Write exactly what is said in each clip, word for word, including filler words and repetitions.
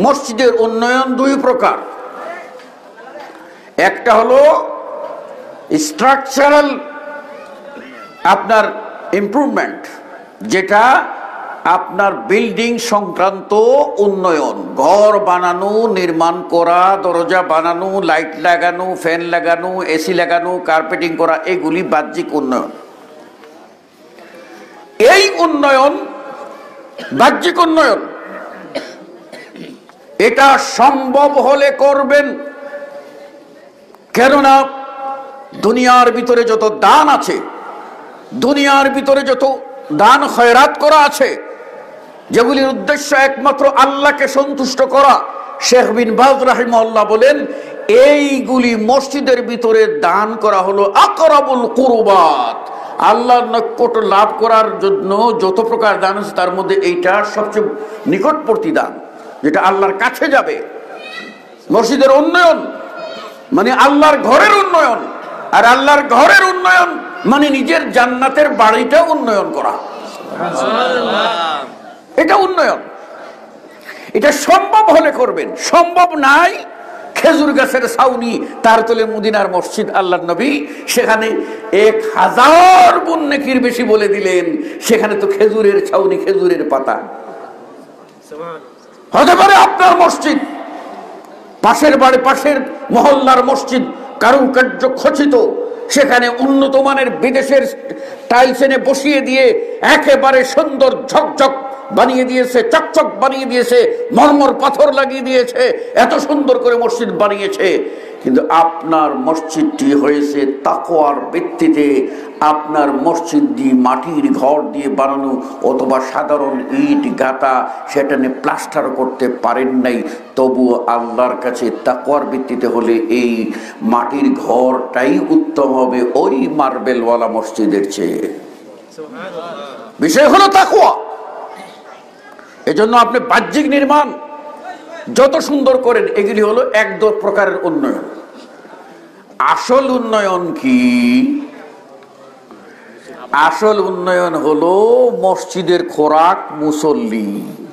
মসজিদের উন্নয়ন দুই প্রকার। একটা হলো স্ট্রাকচারাল আপনার ইমপ্রুভমেন্ট, যেটা আপনার বিল্ডিং সংক্রান্ত উন্নয়ন, ঘর বানানো, নির্মাণ করা, দরজা বানানো, লাইট লাগানো, ফ্যান লাগানো, এসি লাগানো, কার্পেটিং করা, এগুলি বাহ্যিক উন্নয়ন। এই উন্নয়ন বাহ্যিক উন্নয়ন, এটা সম্ভব হলে করবেন। কেননা দুনিয়ার ভিতরে যত দান আছে, দুনিয়ার ভিতরে যত দান খয়রাত করা আছে, যেগুলির উদ্দেশ্য একমাত্র আল্লাহকে সন্তুষ্ট করা, শেখ বিন বাজ রাহিমাহুল্লাহ বলেন এইগুলি মসজিদের ভিতরে দান করা হলো আকরাবুল কুরবাত, আল্লাহর নৈকট্য লাভ করার জন্য যত প্রকার দান আছে তার মধ্যে এইটা সবচেয়ে নিকটবর্তী দান, যেটা আল্লাহর কাছে যাবে। মসজিদের উন্নয়ন মানে আল্লাহর ঘরের উন্নয়ন, আর আল্লাহর ঘরের উন্নয়ন মানে নিজের জান্নাতের বাড়িটা উন্নয়ন করা, এটা উন্নয়ন। এটা সম্ভব হলে করবেন, সম্ভব নাই খেজুর গাছের ছাউনি, তার তলে মদিনার মসজিদ, আল্লাহর নবী সেখানে এক হাজার গুণ নেকির বেশি বলে দিলেন। সেখানে তো খেজুরের ছাউনি, খেজুরের পাতা। হতে পারে আপনার মসজিদ, পাশের বাড়ি, পাশের মহল্লার মসজিদ কারুকার্য খচিত, সেখানে উন্নত মানের বিদেশের টাইলস এনে বসিয়ে দিয়ে একেবারে সুন্দর ঝকঝক বানিয়ে দিয়েছে, চকচক বানিয়ে দিয়েছে, মরমর পাথর লাগিয়ে দিয়েছে, এত সুন্দর করে মসজিদ বানিয়েছে। কিন্তু আপনার মসজিদটি হয়েছে তাকওয়ার ভিত্তিতে, আপনার মসজিদ দিয়ে মাটির ঘর দিয়ে বানানো অথবা সাধারণ ইট গাঁথা, সেটা নিয়ে প্লাস্টার করতে পারেন নাই, তবুও আল্লাহর কাছে তাকওয়ার ভিত্তিতে হলে এই মাটির ঘরটাই উত্তম হবে ওই মার্বেলওয়ালা মসজিদের চেয়ে। বিষয় হলো তাকওয়া। এজন্য আপনি বাহ্যিক নির্মাণ যত সুন্দর করেন, এগুলি হলো এক দু প্রকারের উন্নয়ন। আসল উন্নয়ন কি? আসল উন্নয়ন হলো মসজিদের খোরাক, মুসল্লি।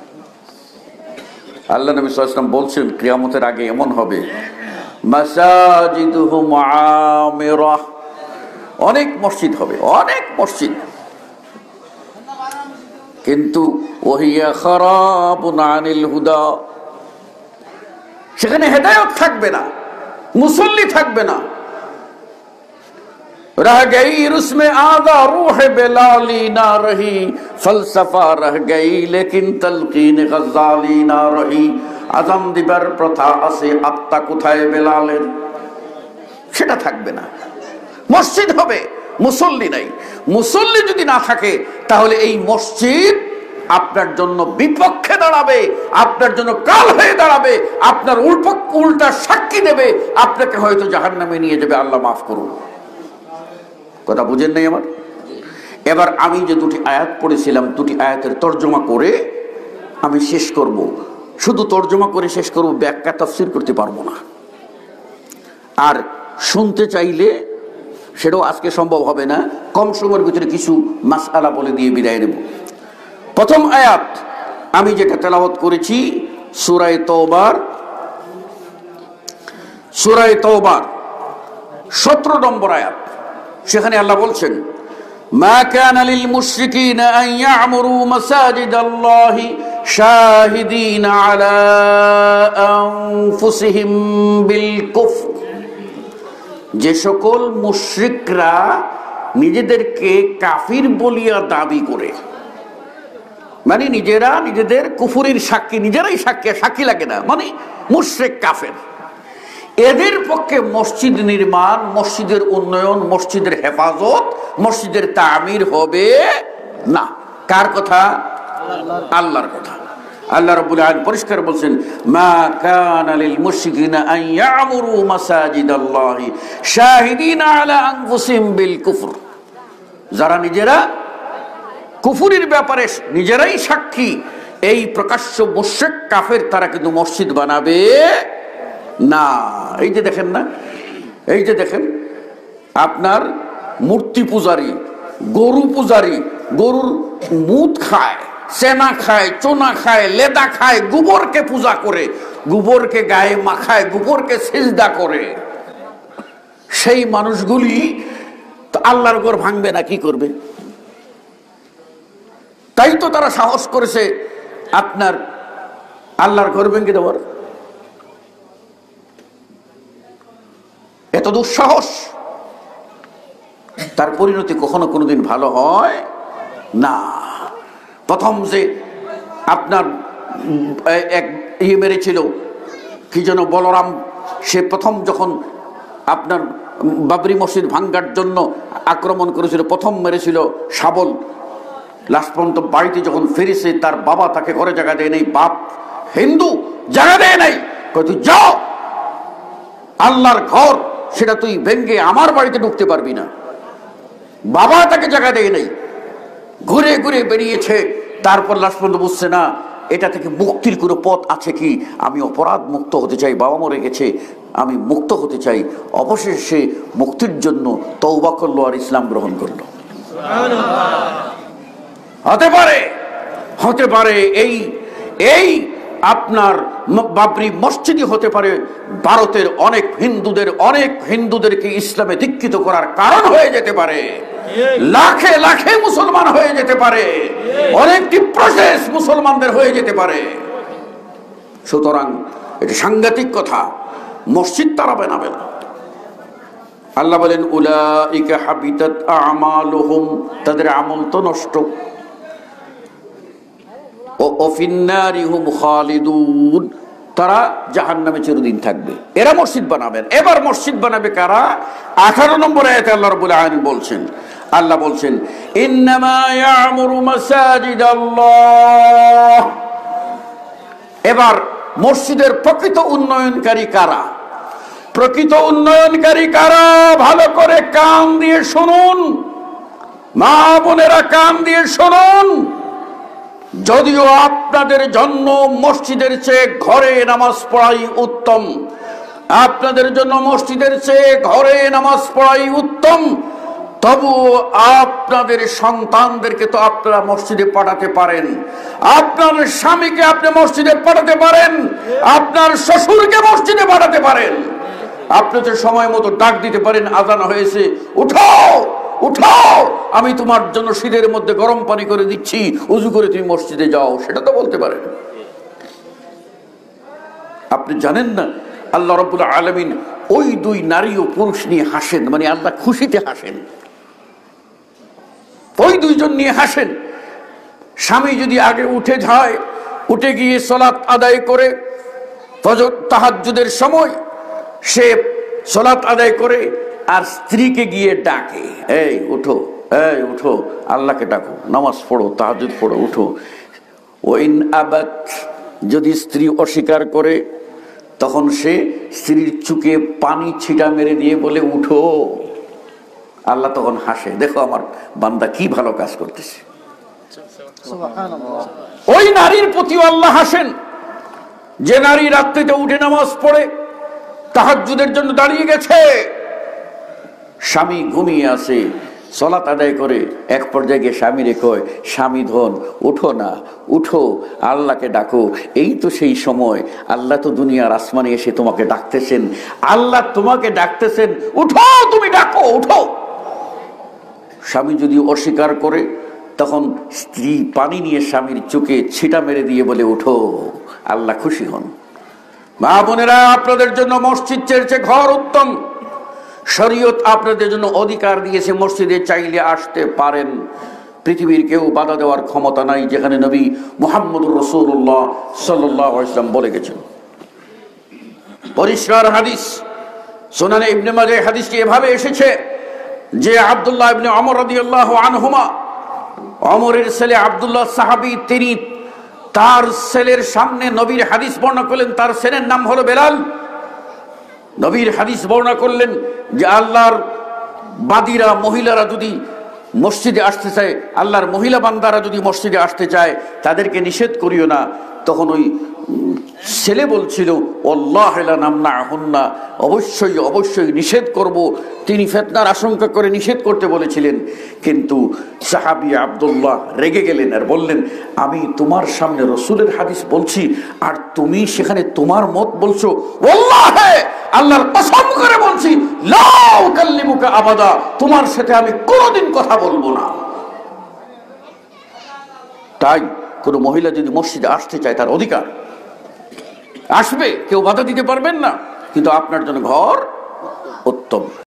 আল্লাহ নবী সাল্লাল্লাহু আলাইহি ওয়াসাল্লাম বলছেন কিয়ামতের আগে এমন হবে, মাসাজিদুহুম আমিরাহ, অনেক মসজিদ হবে, অনেক মসজিদ, কিন্তু ওহিয়া খারাবুন আনিল হুদা, সেখানে হেদায়েত থাকবে না, মুসল্লি থাকবে না। रह गई उसमें आधा रूह बेलाली ना रही, फलसफा रह गई लेकिन तलकीन गजाली ना रही। আযান দিবার প্রথা আছে, আত্মা কোথায় বেলালের? সেটা থাকবে না। মসজিদ হবে, মুসল্লি নাই। মুসল্লি যদি না থাকে তাহলে এই মসজিদ আপনার জন্য বিপক্ষে দাঁড়াবে, আপনার জন্য কাল হয়ে দাঁড়াবে, আপনার উল্টা সাক্ষী দেবে, আপনাকে হয়তো জাহান্নামে নিয়ে যাবে। আল্লাহ মাফ করুন। কথা বুঝেন নাই আমার? এবার আমি যে দুটি আয়াত পড়েছিলাম, দুটি আয়াতের তর্জমা করে আমি শেষ করব। শুধু তর্জমা করে শেষ করব, ব্যাখ্যা তাফসীর করতে পারবো না। আর শুনতে চাইলে সেটাও আজকে সম্ভব হবে না। কম সময়ের ভিতরে কিছু মাসআলা বলে দিয়ে বিদায় নেব। প্রথম আয়াত আমি যেটা তেলাওয়াত করেছি সূরা তাওবার, সূরা তাওবার সতেরো নম্বর আয়াত। সেখানে আল্লাহ বলছেন, মা কানা লিল মুশরিকিনা আন ইয়া'মুরু মাসাজিদাল্লাহি শাহিদিনা আলা আনফুসিহিম বিল কুফর। যে সকল মুশরিকরা নিজেদেরকে কাফির বলিয়া দাবি করে, মানে নিজেরা নিজেদের কুফুরির সাক্ষী, নিজেরাই সাক্ষী, সাক্ষী লাগে না, মানে মুশরিক কাফের, এদের পক্ষে মসজিদ নির্মাণ, মসজিদের উন্নয়ন, মসজিদের হেফাজত, মসজিদের তামির হবে না। কার কথা? আল্লাহর কথা। আল্লাহ রাব্বুল আলামিন পরিষ্কার বলছেন, মা কানা লিল মুশরিকিনা আন ইয়া'মুরু মাসাজিদাল্লাহি শাহিদিনা আলা আনফুসিহিম বিল কুফর। যারা নিজেরা কুফুরির ব্যাপারে নিজেরাই সাক্ষী, এই প্রকাশ্য মুশরিক কাফের, তারা কিন্তু মসজিদ বানাবে না। এই যে দেখেন না, এই যে দেখেন আপনার মূর্তি পূজারী, গরু পূজারী, গরুর মুত খায়, চেনা খায়, চোনা খায়, লেদা খায়, গোবরকে পূজা করে, গোবরকে গায়ে মাখায়, গোবরকে সিজদা করে, সেই মানুষগুলি তো আল্লাহর ঘর ভাঙবে না, কি করবে? তাই তো তারা সাহস করেছে আপনার আল্লাহর ঘর ভেঙে দেওয়ার। এত দুঃসাহস, তার পরিণতি কখনো কোনোদিন ভালো হয় না। প্রথম যে আপনার এক ইয়ে মেরেছিল কি যেন বলরাম, সে প্রথম যখন আপনার বাবরি মসজিদ ভাঙ্গার জন্য আক্রমণ করেছিল, প্রথম মেরেছিল শাবল। লাস্ট পর্যন্ত বাড়িতে যখন ফিরেছে তার বাবা তাকে ঘরে জায়গা দেয় নাই, বাপ হিন্দু, জায়গা দেয় নাই, তুই যাও, আল্লাহর ঘর সেটা তুই ভেঙ্গে আমার বাড়িতে ঢুকতে পারবি না। বাবা তাকে জায়গা দেয় নাই, ঘুরে ঘুরে বেরিয়েছে। তারপর লাস্ট পর্যন্ত বুঝছে না এটা থেকে মুক্তির কোনো পথ আছে কি, আমি অপরাধ মুক্ত হতে চাই, বাবা মরে গেছে, আমি মুক্ত হতে চাই। অবশেষে সে মুক্তির জন্য তওবা করলো আর ইসলাম গ্রহণ করলো। হতে পারে হতে পারে এই এই আপনার বাবরি মসজিদই হতে পারে ভারতের অনেক হিন্দুদের অনেক হিন্দুদেরকে ইসলামে দীক্ষিত করার কারণ হয়ে যেতে পারে, লাখে লাখে মুসলমান হয়ে যেতে পারে, অনেকটি প্রসেস মুসলমানদের হয়ে যেতে পারে। সুতরাং এটা সাংঘাতিক কথা, মসজিদ তারা বানাবে না। আল্লাহ বলেন উলাইকা হাবিতাত আমালুহুম, তাদের আমল তো নষ্ট। ও ফিন্নারি হুম খালিদুন, তারা জাহান্নামে চিরদিন থাকবে। এরা মসজিদ বানাবেন। এবার মসজিদ বানাবে কারা? আঠারো নম্বর আয়াতে আল্লাহ রাব্বুল আলামিন বলছেন, আল্লাহ বলছেন ইন্নামা ইয়ামুরু মাসাজিদাল্লাহ। এবার মসজিদের প্রকৃত উন্নয়নকারী কারা? প্রকৃত উন্নয়নকারী কারা? ভালো করে কান দিয়ে শুনুন, মা বোনেরা কান দিয়ে শুনুন। যদিও আপনাদের জন্য মসজিদের চেয়ে ঘরে নামাজ পড়াই উত্তম, আপনাদের জন্য মসজিদের চেয়ে ঘরে নামাজ পড়াই উত্তম, তবু আপনাদের সন্তানদেরকে তো আপনারা মসজিদে পাঠাতে পারেন, আপনার স্বামীকে আপনি মসজিদে পাঠাতে পারেন, আপনার শ্বশুরকে মসজিদে পাঠাতে পারেন। আপনি তো সময় মতো ডাক দিতে পারেন, আজান হয়েছে, উঠাও উঠাও, আমি তোমার জন্য শীতের মধ্যে গরম পানি করে দিচ্ছি, উজু করে তুমি মসজিদে যাও, সেটা তো বলতে পারেন। আপনি জানেন না আল্লাহ রাব্বুল আলামিন ওই দুই নারী ও পুরুষ নিয়ে হাসেন, মানে আল্লাহ খুশিতে হাসেন, ওই দুইজন নিয়ে হাসেন। স্বামী যদি আগে উঠে যায়, উঠে গিয়ে সালাত আদায় করে, ফজর তাহাজ্জুদের সময় সে সালাত আদায় করে, আর স্ত্রীকে গিয়ে ডাকে, এই উঠো, এই উঠো, আল্লাহকে ডাকো, নামাজ পড়ো, তাহাজ্জুদ পড়ো, উঠো। ওয়াইন আবাত, যদি স্ত্রী অস্বীকার করে, তখন সে স্ত্রীর চুকে পানি ছিটা মেরে দিয়ে বলে উঠো। আল্লাহ তখন হাসে, দেখো আমার বান্দা কি ভালো কাজ করতেছে। ওই নারীর প্রতিও আল্লাহ হাসেন যে নারী রাত্রিতে উঠে নামাজ পড়ে, তাহাজ্জুদের জন্য দাঁড়িয়ে গেছে, স্বামী ঘুমিয়ে আছে, সালাত আদায় করে এক পর্যায়ে গিয়ে স্বামীরে কয়, স্বামী ধন উঠো না, উঠো, আল্লাহকে ডাকো। এই তো সেই সময়, আল্লাহ তো দুনিয়ার আসমানে এসে তোমাকে ডাকতেছেন, আল্লাহ তোমাকে ডাকতেছেন, উঠো, তুমি ডাকো, উঠো। স্বামী যদি অস্বীকার করে, তখন স্ত্রী পানি নিয়ে স্বামীর চোখে ছিটা মেরে দিয়ে বলে উঠো, আল্লাহ খুশি হন। মা বোনেরা, আপনাদের জন্য মসজিদ চেয়েছে ঘর উত্তম। শরীয়ত আপনাদের জন্য অধিকার দিয়েছে, মসজিদে চাইলে আসতে পারেন, পৃথিবীর কেউ বাধা দেওয়ার ক্ষমতা নাই, যেখানে নবী মুহাম্মদুর রাসূলুল্লাহ সাল্লাল্লাহু আলাইহি ওয়াসাল্লাম বলে গেছেন। পরিষ্কার হাদিস, সুনানে ইবনে মাজাহ হাদিসটি এভাবে এসেছে যে আব্দুল্লাহ ইবনে ওমর রাদিয়াল্লাহু আনহুমা, ওমরের ছেলে আব্দুল্লাহ সাহাবী, তিনি তার ছেলের সামনে নবীর হাদিস বর্ণনা করলেন। তার ছেলের নাম হলো বেলাল। নবীর হাদিস বর্ণনা করলেন যে আল্লাহর বাদীরা, মহিলারা যদি মসজিদে আসতে চায়, আল্লাহর মহিলা বান্দারা যদি মসজিদে আসতে চায়, তাদেরকে নিষেধ করিও না। তখন ওই ছেলে বলছিল, আল্লাহ লা নামনাহুন্না, অবশ্যই অবশ্যই নিষেধ করব। তিনি ফিতনার আশঙ্কা করে নিষেধ করতে বলেছিলেন, কিন্তু সাহাবী আব্দুল্লাহ রেগে গেলেন আর বললেন, আমি তোমার সামনে রাসূলের হাদিস বলছি আর তুমি সেখানে তোমার মত বলছো। ওয়াল্লাহি, আল্লাহর কসম করে বলছি, লা উকাল্লিমুকা আবাদা, তোমার সাথে আমি কোনোদিন কথা বলবো না। তাই কোনো মহিলা যদি মসজিদে আসতে চায় তার অধিকার, আসবে, কেউ বাধা দিতে পারবেন না, কিন্তু আপনার জন্য ঘর উত্তম।